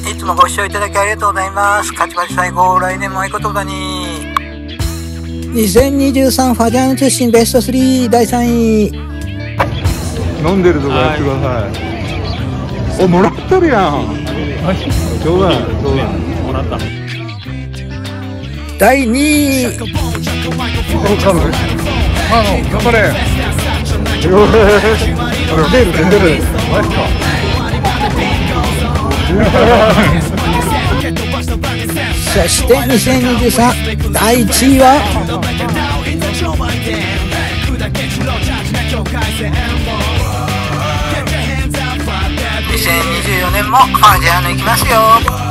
いつもご視聴いただきありがとうございます。勝ち負け最後、来年も合言葉に。2023ファジャーヌ通信ベスト3第3位。 飲んでるとこやってください。お、もらってるやん。冗談、冗談。もらった。 第2位。 頑張れ。出る。マジか。 そして2023第1位は2024年もファジャーヌ行きますよ。